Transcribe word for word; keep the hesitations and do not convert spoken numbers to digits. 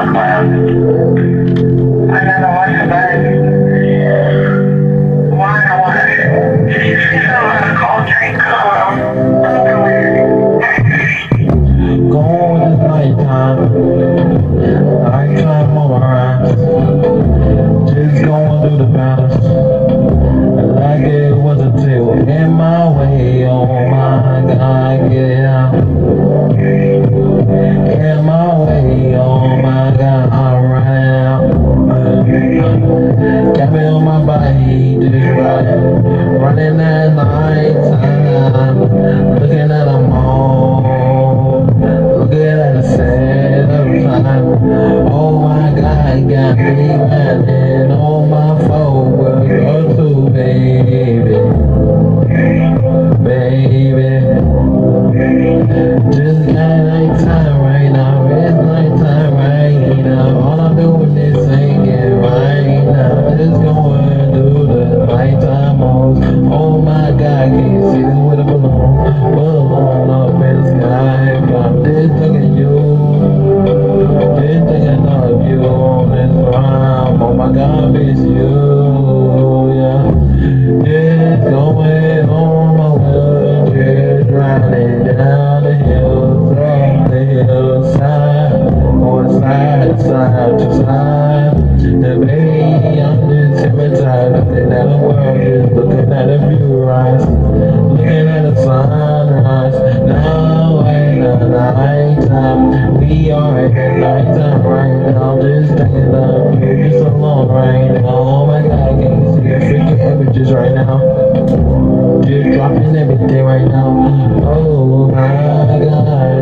I gotta watch the bed. Why I want to? It's a lot of cold drink. Going this nighttime, nighttime on my rhymes, just going through the battles, like it was a tale in my way, oh my God, yeah, in my way, oh my God, I'm running out, got me on my bike, just running, running at nighttime, looking at them all. Looking at the sad of time. Oh my God, got me running on my forward. Go to baby, baby. Just got nighttime right now. It's nighttime right now. All I'm doing is singing right now. Just going through the nighttime modes. Oh my God, can you see this with a balloon? Balloon up in the sky. I'm just thinking you, just thinking of you on this rhyme. Oh my God, miss you, yeah. Just going on my way, just riding down the hill, from the hillside, going side to side to side. The baby, I'm just hypnotized, looking at the world, just looking at the view rise, looking at the sunrise. Now ain't the nighttime, we are at the nighttime right now. Just thinking of you, just alone right now. Oh my God, can you see the freaking images right now? Just dropping everything right now. Oh my God.